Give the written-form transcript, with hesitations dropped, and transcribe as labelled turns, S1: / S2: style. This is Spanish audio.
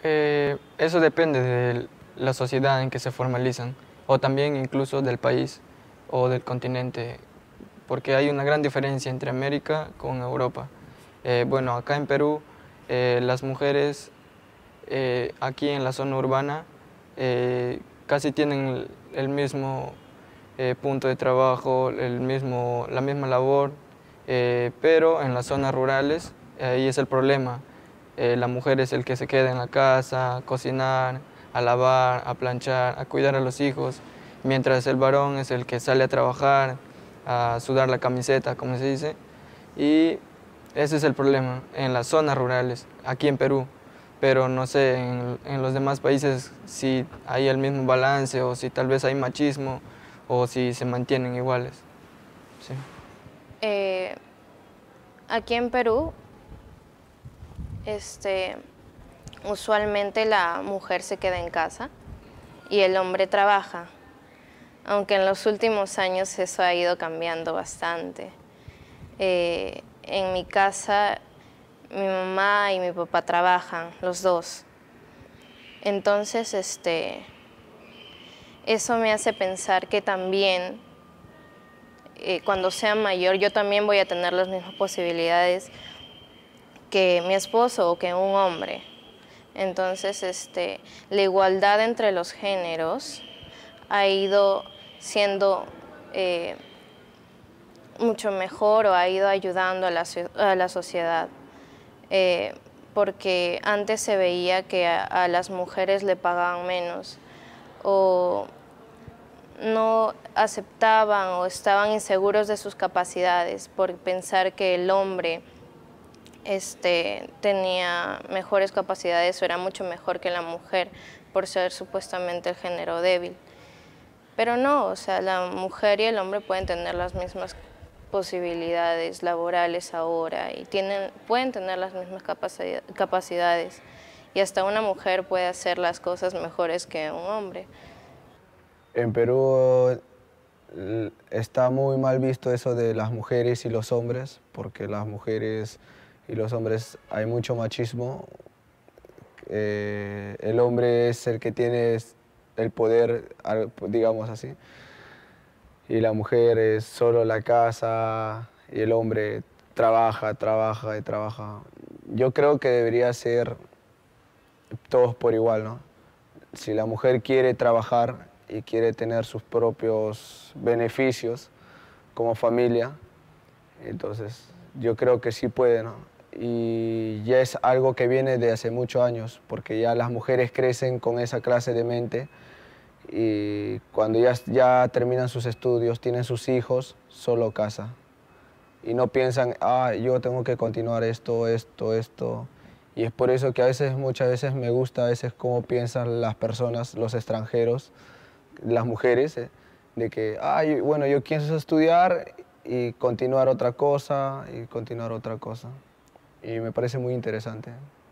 S1: Eso depende de la sociedad en que se formalizan, o también incluso del país o del continente, porque hay una gran diferencia entre América con Europa. Bueno, acá en Perú, las mujeres aquí en la zona urbana casi tienen el mismo punto de trabajo, la misma labor, pero en las zonas rurales ahí es el problema. La mujer es el que se queda en la casa, a cocinar, a lavar, a planchar, a cuidar a los hijos, mientras el varón es el que sale a trabajar, a sudar la camiseta, como se dice. Y ese es el problema en las zonas rurales, aquí en Perú. Pero no sé, en los demás países si hay el mismo balance o si tal vez hay machismo o si se mantienen iguales. Sí.
S2: Eh, Aquí en Perú, usualmente la mujer se queda en casa y el hombre trabaja, aunque en los últimos años eso ha ido cambiando bastante. En mi casa, mi mamá y mi papá trabajan, los dos. Entonces, eso me hace pensar que también, cuando sea mayor, yo también voy a tener las mismas posibilidades que mi esposo o que un hombre. Entonces, la igualdad entre los géneros ha ido siendo mucho mejor o ha ido ayudando a la sociedad. Porque antes se veía que a las mujeres le pagaban menos o no aceptaban o estaban inseguros de sus capacidades por pensar que el hombre tenía mejores capacidades o era mucho mejor que la mujer por ser supuestamente el género débil. Pero no, o sea, la mujer y el hombre pueden tener las mismas posibilidades laborales ahora y pueden tener las mismas capacidades y hasta una mujer puede hacer las cosas mejores que un hombre.
S3: En Perú está muy mal visto eso de las mujeres y los hombres, porque las mujeres y los hombres hay mucho machismo. El hombre es el que tiene el poder, digamos así, y la mujer es solo la casa y el hombre trabaja, trabaja y trabaja. Yo creo que debería ser todos por igual, ¿no? Si la mujer quiere trabajar y quiere tener sus propios beneficios como familia, entonces yo creo que sí puede, ¿no? Y ya es algo que viene de hace muchos años, porque ya las mujeres crecen con esa clase de mente y cuando ya terminan sus estudios, tienen sus hijos, solo casa. Y no piensan, yo tengo que continuar esto, esto, esto. Y es por eso que muchas veces me gusta a veces cómo piensan las personas, los extranjeros, las mujeres, de que, bueno, yo quiero estudiar y continuar otra cosa, y continuar otra cosa. Y me parece muy interesante.